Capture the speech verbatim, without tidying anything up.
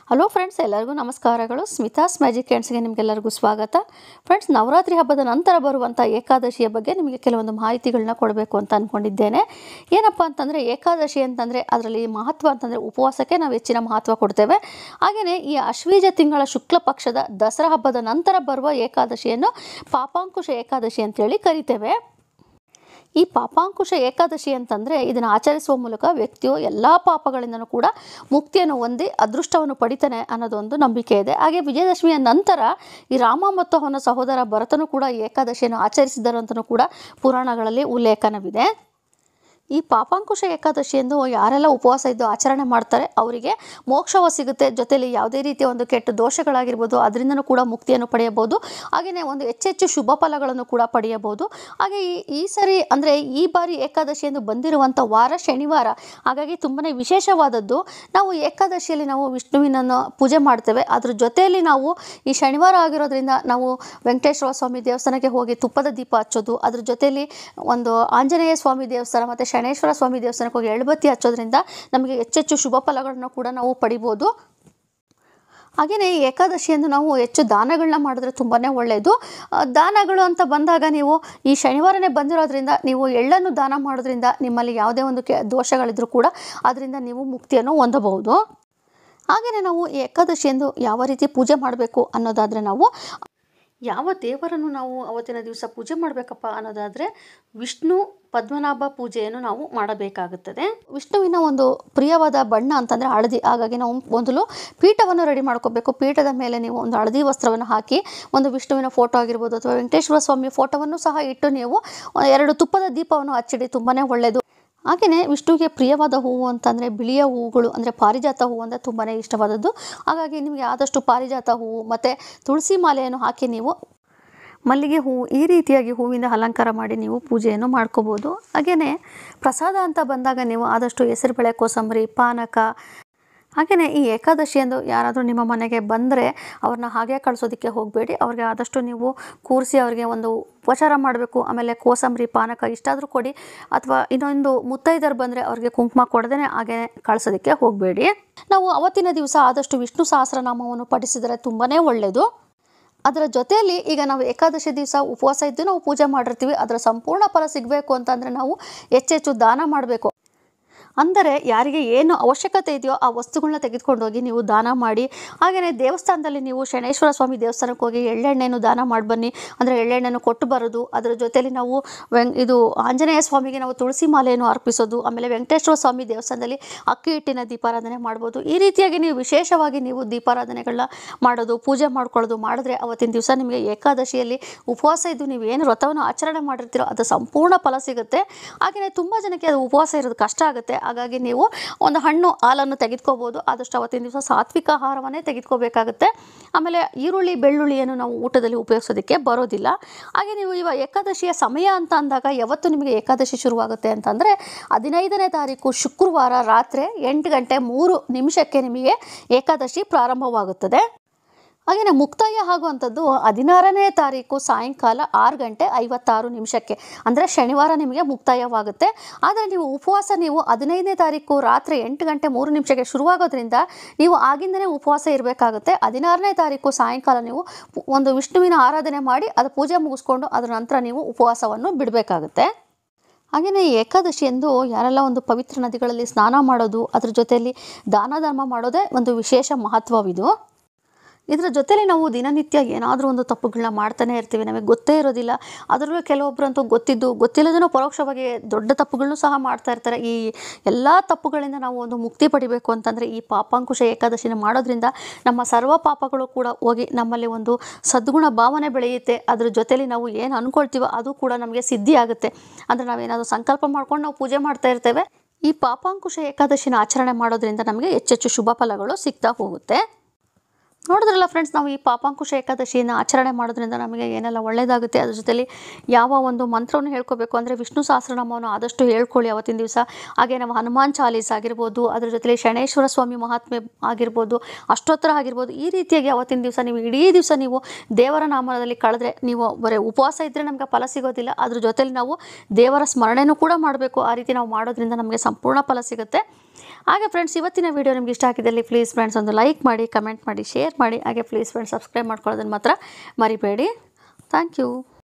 Hello friends, ಎಲ್ಲರಿಗೂ ನಮಸ್ಕಾರಗಳು. Smitha's magic ಹ್ಯಾಂಡ್ಸ್ಗೆ ನಿಮಗೆಲ್ಲರಿಗೂ ಸ್ವಾಗತ. ಫ್ರೆಂಡ್ಸ್, ನವರಾತ್ರಿ ಹಬ್ಬದ ನಂತರ ಬರುವಂಥ ಏಕಾದಶಿಯ ಬಗ್ಗೆ ನಿಮಗೆ ಕೆಲವೊಂದು ಮಾಹಿತಿಗಳನ್ನ ಕೊಡಬೇಕು ಅಂತ ಅಂದ್ಕೊಂಡಿದ್ದೇನೆ. ಏನಪ್ಪ ಅಂತಂದರೆ, ಏಕಾದಶಿ ಅಂತಂದರೆ ಅದರಲ್ಲಿ ಮಹತ್ವ ಅಂತಂದರೆ ಉಪವಾಸಕ್ಕೆ ನಾವು ಹೆಚ್ಚಿನ ಮಹತ್ವ ಕೊಡ್ತೇವೆ. ಹಾಗೆಯೇ ಈ ಆಶ್ವೀಜ ತಿಂಗಳ ಶುಕ್ಲ ಪಕ್ಷದ ದಸರಾ ಹಬ್ಬದ ನಂತರ ಬರುವ ಏಕಾದಶಿಯನ್ನು ಪಾಪಾಂಕುಶ ಏಕಾದಶಿ ಅಂತೇಳಿ ಕರಿತೇವೆ. ಈ ಪಾಪಾಂಕುಶ ಏಕಾದಶಿ ಅಂತಂದರೆ ಇದನ್ನು ಆಚರಿಸುವ ಮೂಲಕ ವ್ಯಕ್ತಿಯು ಎಲ್ಲ ಪಾಪಗಳಿಂದನೂ ಕೂಡ ಮುಕ್ತಿಯನ್ನು ಹೊಂದಿ ಅದೃಷ್ಟವನ್ನು ಪಡಿತಾನೆ ಅನ್ನೋದೊಂದು ನಂಬಿಕೆ ಇದೆ. ಹಾಗೆ ವಿಜಯದಶಮಿಯ ನಂತರ ಈ ರಾಮ ಮತ್ತು ಅವನ ಸಹೋದರ ಭರತನು ಕೂಡ ಏಕಾದಶಿಯನ್ನು ಆಚರಿಸಿದರು ಅಂತಲೂ ಕೂಡ ಪುರಾಣಗಳಲ್ಲಿ ಉಲ್ಲೇಖನವಿದೆ. ಈ ಪಾಪಾಂಕುಶ ಏಕಾದಶಿ ಎಂದು ಯಾರೆಲ್ಲ ಉಪವಾಸ ಇದ್ದು ಆಚರಣೆ ಮಾಡ್ತಾರೆ ಅವರಿಗೆ ಮೋಕ್ಷವ ಸಿಗುತ್ತೆ. ಜೊತೆಯಲ್ಲಿ ಯಾವುದೇ ರೀತಿಯ ಒಂದು ಕೆಟ್ಟ ದೋಷಗಳಾಗಿರ್ಬೋದು ಅದರಿಂದನೂ ಕೂಡ ಮುಕ್ತಿಯನ್ನು ಪಡೆಯಬಹುದು. ಹಾಗೆಯೇ ಒಂದು ಹೆಚ್ಚೆಚ್ಚು ಶುಭ ಫಲಗಳನ್ನು ಕೂಡ ಪಡೆಯಬಹುದು. ಹಾಗೆ ಈ ಈ ಸರಿ ಅಂದರೆ ಈ ಬಾರಿ ಏಕಾದಶಿ ಎಂದು ಬಂದಿರುವಂಥ ವಾರ ಶನಿವಾರ, ಹಾಗಾಗಿ ತುಂಬಾ ವಿಶೇಷವಾದದ್ದು. ನಾವು ಏಕಾದಶಿಯಲ್ಲಿ ನಾವು ವಿಷ್ಣುವಿನನ್ನು ಪೂಜೆ ಮಾಡ್ತೇವೆ. ಅದ್ರ ಜೊತೆಯಲ್ಲಿ ನಾವು ಈ ಶನಿವಾರ ಆಗಿರೋದ್ರಿಂದ ನಾವು ವೆಂಕಟೇಶ್ವರ ಸ್ವಾಮಿ ದೇವಸ್ಥಾನಕ್ಕೆ ಹೋಗಿ ತುಪ್ಪದ ದೀಪ ಹಚ್ಚೋದು, ಅದ್ರ ಜೊತೆಯಲ್ಲಿ ಒಂದು ಆಂಜನೇಯ ಸ್ವಾಮಿ ದೇವಸ್ಥಾನ ಮತ್ತು ಶನೇಶ್ವರ ಸ್ವಾಮಿ ದೇವಸ್ಥಾನಕ್ಕೆ ಹೋಗಿ ಎಳ್ಬತ್ತಿ ಹಚ್ಚೋದ್ರಿಂದ ನಮಗೆ ಹೆಚ್ಚೆಚ್ಚು ಶುಭ ಫಲಗಳನ್ನು ಕೂಡ ನಾವು ಪಡಿಬೋದು. ಹಾಗೆಯೇ ಈ ಏಕಾದಶಿಯನ್ನು ನಾವು ಹೆಚ್ಚು ದಾನಗಳನ್ನ ಮಾಡಿದ್ರೆ ತುಂಬಾ ಒಳ್ಳೆಯದು. ದಾನಗಳು ಅಂತ ಬಂದಾಗ ನೀವು ಈ ಶನಿವಾರನೇ ಬಂದಿರೋದ್ರಿಂದ ನೀವು ಎಳ್ಳನ್ನು ದಾನ ಮಾಡೋದ್ರಿಂದ ನಿಮ್ಮಲ್ಲಿ ಯಾವುದೇ ಒಂದು ಕೆ ದೋಷಗಳಿದ್ರೂ ಕೂಡ ಅದರಿಂದ ನೀವು ಮುಕ್ತಿಯನ್ನು ಹೊಂದಬಹುದು. ಹಾಗೆಯೇ ನಾವು ಈ ಏಕಾದಶಿಯಂದು ಯಾವ ರೀತಿ ಪೂಜೆ ಮಾಡಬೇಕು ಅನ್ನೋದಾದರೆ, ನಾವು ಯಾವ ದೇವರನ್ನು ನಾವು ಅವತ್ತಿನ ದಿವಸ ಪೂಜೆ ಮಾಡಬೇಕಪ್ಪ ಅನ್ನೋದಾದರೆ ವಿಷ್ಣು ಪದ್ಮನಾಭ ಪೂಜೆಯನ್ನು ನಾವು ಮಾಡಬೇಕಾಗುತ್ತದೆ. ವಿಷ್ಣುವಿನ ಒಂದು ಪ್ರಿಯವಾದ ಬಣ್ಣ ಅಂತಂದರೆ ಹಳದಿ. ಹಾಗಾಗಿ ನಾವು ಮೊದಲು ಪೀಠವನ್ನು ರೆಡಿ ಮಾಡ್ಕೋಬೇಕು. ಪೀಠದ ಮೇಲೆ ನೀವು ಒಂದು ಹಳದಿ ವಸ್ತ್ರವನ್ನು ಹಾಕಿ ಒಂದು ವಿಷ್ಣುವಿನ ಫೋಟೋ ಆಗಿರ್ಬೋದು ಅಥವಾ ವೆಂಕಟೇಶ್ವರ ಸ್ವಾಮಿ ಫೋಟೋವನ್ನು ಸಹ ಇಟ್ಟು ನೀವು ಎರಡು ತುಪ್ಪದ ದೀಪವನ್ನು ಹಚ್ಚಿಡಿ, ತುಂಬಾ ಒಳ್ಳೆಯದು. ಹಾಗೆಯೇ ವಿಷ್ಣುವಿಗೆ ಪ್ರಿಯವಾದ ಹೂವು ಅಂತಂದರೆ ಬಿಳಿಯ ಹೂವುಗಳು, ಅಂದರೆ ಪಾರಿಜಾತ ಹೂವು ಅಂದರೆ ತುಂಬಾ ಇಷ್ಟವಾದದ್ದು. ಹಾಗಾಗಿ ನಿಮಗೆ ಆದಷ್ಟು ಪಾರಿಜಾತ ಹೂವು ಮತ್ತು ತುಳಸಿ ಮಾಲೆಯನ್ನು ಹಾಕಿ ನೀವು ಮಲ್ಲಿಗೆ ಹೂವು ಈ ರೀತಿಯಾಗಿ ಹೂವಿಂದ ಅಲಂಕಾರ ಮಾಡಿ ನೀವು ಪೂಜೆಯನ್ನು ಮಾಡ್ಕೋಬೋದು. ಹಾಗೆಯೇ ಪ್ರಸಾದ ಅಂತ ಬಂದಾಗ ನೀವು ಆದಷ್ಟು ಹೆಸರುಬೇಳೆ, ಕೋಸಂಬರಿ, ಪಾನಕ. ಹಾಗೆಯೇ ಈ ಏಕಾದಶಿಯಂದು ಯಾರಾದರೂ ನಿಮ್ಮ ಮನೆಗೆ ಬಂದರೆ ಅವ್ರನ್ನ ಹಾಗೆ ಕಳಿಸೋದಕ್ಕೆ ಹೋಗಬೇಡಿ. ಅವ್ರಿಗೆ ಆದಷ್ಟು ನೀವು ಕೂರಿಸಿ ಅವರಿಗೆ ಒಂದು ಉಪಚಾರ ಮಾಡಬೇಕು. ಆಮೇಲೆ ಕೋಸಂಬರಿ, ಪಾನಕ ಇಷ್ಟಾದರೂ ಕೊಡಿ. ಅಥವಾ ಇನ್ನೊಂದು ಮುತ್ತೈದರು ಬಂದರೆ ಅವ್ರಿಗೆ ಕುಂಕುಮ ಕೊಡದೇ ಹಾಗೆ ಕಳಿಸೋದಕ್ಕೆ ಹೋಗಬೇಡಿ. ನಾವು ಅವತ್ತಿನ ದಿವಸ ಆದಷ್ಟು ವಿಷ್ಣು ಸಹಸ್ರನಾಮವನ್ನು ಪಠಿಸಿದರೆ ತುಂಬಾ ಒಳ್ಳೆಯದು. ಅದರ ಜೊತೆಯಲ್ಲಿ ಈಗ ನಾವು ಏಕಾದಶಿ ದಿವಸ ಉಪವಾಸ ಇದ್ದು ನಾವು ಪೂಜೆ ಮಾಡಿರ್ತೀವಿ. ಅದರ ಸಂಪೂರ್ಣ ಫಲ ಸಿಗಬೇಕು ಅಂತಂದರೆ ನಾವು ಹೆಚ್ಚೆಚ್ಚು ದಾನ ಮಾಡಬೇಕು. ಅಂದರೆ ಯಾರಿಗೆ ಏನು ಅವಶ್ಯಕತೆ ಇದೆಯೋ ಆ ವಸ್ತುಗಳನ್ನ ತೆಗೆದುಕೊಂಡೋಗಿ ನೀವು ದಾನ ಮಾಡಿ. ಹಾಗೆಯೇ ದೇವಸ್ಥಾನದಲ್ಲಿ ನೀವು ಶನೇಶ್ವರ ಸ್ವಾಮಿ ದೇವಸ್ಥಾನಕ್ಕೆ ಹೋಗಿ ಎಳ್ಳೆಣ್ಣೆಯನ್ನು ದಾನ ಮಾಡಿ ಬನ್ನಿ. ಅಂದರೆ ಎಳ್ಳೆಣ್ಣೆಯನ್ನು ಕೊಟ್ಟು ಬರೋದು. ಅದರ ಜೊತೆಯಲ್ಲಿ ನಾವು ವೆಂ ಇದು ಆಂಜನೇಯ ಸ್ವಾಮಿಗೆ ನಾವು ತುಳಸಿ ಮಾಲೆಯನ್ನು ಅರ್ಪಿಸೋದು. ಆಮೇಲೆ ವೆಂಕಟೇಶ್ವರ ಸ್ವಾಮಿ ದೇವಸ್ಥಾನದಲ್ಲಿ ಅಕ್ಕಿ ಹಿಟ್ಟಿನ ದೀಪಾರಾಧನೆ ಮಾಡ್ಬೋದು. ಈ ರೀತಿಯಾಗಿ ನೀವು ವಿಶೇಷವಾಗಿ ನೀವು ದೀಪಾರಾಧನೆಗಳನ್ನ ಮಾಡೋದು, ಪೂಜೆ ಮಾಡ್ಕೊಳ್ಳೋದು ಮಾಡಿದ್ರೆ ಅವತ್ತಿನ ದಿವಸ ನಿಮಗೆ ಏಕಾದಶಿಯಲ್ಲಿ ಉಪವಾಸ ಇದ್ದು ನೀವು ಏನು ವ್ರತವನ್ನು ಆಚರಣೆ ಮಾಡಿರ್ತೀರೋ ಅದು ಸಂಪೂರ್ಣ ಫಲ ಸಿಗುತ್ತೆ. ಹಾಗೆಯೇ ತುಂಬ ಜನಕ್ಕೆ ಅದು ಉಪವಾಸ ಇರೋದು ಕಷ್ಟ ಆಗುತ್ತೆ. ಹಾಗಾಗಿ ನೀವು ಒಂದು ಹಣ್ಣು, ಹಾಲನ್ನು ತೆಗೆದುಕೋಬೋದು. ಆದಷ್ಟು ಅವತ್ತಿನ ದಿವಸ ಸಾತ್ವಿಕ ಆಹಾರವನ್ನೇ ತೆಗೆದುಕೋಬೇಕಾಗುತ್ತೆ. ಆಮೇಲೆ ಈರುಳ್ಳಿ, ಬೆಳ್ಳುಳ್ಳಿಯನ್ನು ನಾವು ಊಟದಲ್ಲಿ ಉಪಯೋಗಿಸೋದಕ್ಕೆ ಬರೋದಿಲ್ಲ. ಹಾಗೆ ನೀವು ಇವಾಗ ಏಕಾದಶಿಯ ಸಮಯ ಅಂತ ಅಂದಾಗ ಯಾವತ್ತು ನಿಮಗೆ ಏಕಾದಶಿ ಶುರುವಾಗುತ್ತೆ ಅಂತಂದರೆ ಹದಿನೈದನೇ ತಾರೀಕು ಶುಕ್ರವಾರ ರಾತ್ರಿ ಎಂಟು ಗಂಟೆ ಮೂರು ನಿಮಿಷಕ್ಕೆ ನಿಮಗೆ ಏಕಾದಶಿ ಪ್ರಾರಂಭವಾಗುತ್ತದೆ. ಹಾಗೆಯೇ ಮುಕ್ತಾಯ ಆಗುವಂಥದ್ದು ಹದಿನಾರನೇ ತಾರೀಕು ಸಾಯಂಕಾಲ ಆರು ಗಂಟೆ ಐವತ್ತಾರು ನಿಮಿಷಕ್ಕೆ, ಅಂದರೆ ಶನಿವಾರ ನಿಮಗೆ ಮುಕ್ತಾಯವಾಗುತ್ತೆ. ಆದರೆ ನೀವು ಉಪವಾಸ ನೀವು ಹದಿನೈದನೇ ತಾರೀಕು ರಾತ್ರಿ ಎಂಟು ಗಂಟೆ ಮೂರು ನಿಮಿಷಕ್ಕೆ ಶುರುವಾಗೋದ್ರಿಂದ ನೀವು ಆಗಿಂದನೇ ಉಪವಾಸ ಇರಬೇಕಾಗುತ್ತೆ. ಹದಿನಾರನೇ ತಾರೀಕು ಸಾಯಂಕಾಲ ನೀವು ಒಂದು ವಿಷ್ಣುವಿನ ಆರಾಧನೆ ಮಾಡಿ ಅದು ಪೂಜೆ ಮುಗಿಸ್ಕೊಂಡು ಅದರ ನಂತರ ನೀವು ಉಪವಾಸವನ್ನು ಬಿಡಬೇಕಾಗುತ್ತೆ. ಹಾಗೆಯೇ ಏಕಾದಶಿಯಂದು ಯಾರೆಲ್ಲ ಒಂದು ಪವಿತ್ರ ನದಿಗಳಲ್ಲಿ ಸ್ನಾನ ಮಾಡೋದು, ಅದ್ರ ಜೊತೆಯಲ್ಲಿ ದಾನ ಧರ್ಮ ಮಾಡೋದೇ ಒಂದು ವಿಶೇಷ ಮಹತ್ವವಿದು. ಇದರ ಜೊತೆಲಿ ನಾವು ದಿನನಿತ್ಯ ಏನಾದರೂ ಒಂದು ತಪ್ಪುಗಳನ್ನ ಮಾಡ್ತಾನೆ ಇರ್ತೀವಿ, ನಮಗೆ ಗೊತ್ತೇ ಇರೋದಿಲ್ಲ. ಅದರಲ್ಲೂ ಕೆಲವೊಬ್ಬರಂತೂ ಗೊತ್ತಿದ್ದು ಗೊತ್ತಿಲ್ಲದೇನೋ ಪರೋಕ್ಷವಾಗಿ ದೊಡ್ಡ ತಪ್ಪುಗಳನ್ನು ಸಹ ಮಾಡ್ತಾ ಇರ್ತಾರೆ. ಈ ಎಲ್ಲ ತಪ್ಪುಗಳಿಂದ ನಾವು ಒಂದು ಮುಕ್ತಿ ಪಡಿಬೇಕು ಅಂತಂದರೆ ಈ ಪಾಪಾಂಕುಶ ಏಕಾದಶಿನ ಮಾಡೋದ್ರಿಂದ ನಮ್ಮ ಸರ್ವ ಪಾಪಗಳು ಕೂಡ ಹೋಗಿ ನಮ್ಮಲ್ಲಿ ಒಂದು ಸದ್ಗುಣ ಭಾವನೆ ಬೆಳೆಯುತ್ತೆ. ಅದ್ರ ಜೊತೆಲಿ ನಾವು ಏನು ಅಂದ್ಕೊಳ್ತೀವೋ ಅದು ಕೂಡ ನಮಗೆ ಸಿದ್ಧಿ ಆಗುತ್ತೆ. ಅಂದರೆ ನಾವೇನಾದರೂ ಸಂಕಲ್ಪ ಮಾಡ್ಕೊಂಡು ನಾವು ಪೂಜೆ ಮಾಡ್ತಾ ಇರ್ತೇವೆ. ಈ ಪಾಪಾಂಕುಶ ಏಕಾದಶಿನ ಆಚರಣೆ ಮಾಡೋದ್ರಿಂದ ನಮಗೆ ಹೆಚ್ಚೆಚ್ಚು ಶುಭ ಫಲಗಳು ಸಿಗ್ತಾ ಹೋಗುತ್ತೆ. ನೋಡಿದ್ರಲ್ಲ ಫ್ರೆಂಡ್ಸ್, ನಾವು ಈ ಪಾಪಾಂಕುಶ ಏಕಾದಶಿಯನ್ನು ಆಚರಣೆ ಮಾಡೋದ್ರಿಂದ ನಮಗೆ ಏನೆಲ್ಲ ಒಳ್ಳೆಯದಾಗುತ್ತೆ. ಅದ್ರ ಜೊತೆಲಿ ಯಾವ ಒಂದು ಮಂತ್ರವನ್ನು ಹೇಳ್ಕೋಬೇಕು ಅಂದರೆ ವಿಷ್ಣು ಸಹಸ್ರನಾಮವನ್ನು ಆದಷ್ಟು ಹೇಳ್ಕೊಳ್ಳಿ ಅವತ್ತಿನ ದಿವಸ. ಹಾಗೆ ನಾವು ಹನುಮಾನ್ ಚಾಲೀಸ್ ಆಗಿರ್ಬೋದು, ಅದ್ರ ಜೊತೆಲಿ ಶನೇಶ್ವರ ಸ್ವಾಮಿ ಮಹಾತ್ಮೆ ಆಗಿರ್ಬೋದು, ಅಷ್ಟೋತ್ತರ ಆಗಿರ್ಬೋದು. ಈ ರೀತಿಯಾಗಿ ಅವತ್ತಿನ ದಿವಸ ನೀವು ಇಡೀ ದಿವಸ ನೀವು ದೇವರ ನಾಮದಲ್ಲಿ ಕಳೆದ್ರೆ ನೀವು ಬರೀ ಉಪವಾಸ ಇದ್ದರೆ ನಮಗೆ ಫಲ ಸಿಗೋದಿಲ್ಲ. ಅದ್ರ ಜೊತೆಲಿ ನಾವು ದೇವರ ಸ್ಮರಣೆನೂ ಕೂಡ ಮಾಡಬೇಕು. ಆ ರೀತಿ ನಾವು ಮಾಡೋದ್ರಿಂದ ನಮಗೆ ಸಂಪೂರ್ಣ ಫಲ ಸಿಗುತ್ತೆ. ಹಾಗೆ ಫ್ರೆಂಡ್ಸ್ ಇವತ್ತಿನ ವಿಡಿಯೋ ನಿಮ್ಗೆ ಇಷ್ಟ ಆಗಿದ್ದಲ್ಲಿ ಪ್ಲೀಸ್ ಫ್ರೆಂಡ್ಸ್ ಒಂದು ಲೈಕ್ ಮಾಡಿ, ಕಮೆಂಟ್ ಮಾಡಿ, ಶೇರ್ ಮಾಡಿ. ಹಾಗೆ ಪ್ಲೀಸ್ ಫ್ರೆಂಡ್ಸ್ ಸಬ್ಸ್ಕ್ರೈಬ್ ಮಾಡ್ಕೊಳ್ಳೋದನ್ನು ಮಾತ್ರ ಮರಿಬೇಡಿ. Thank you.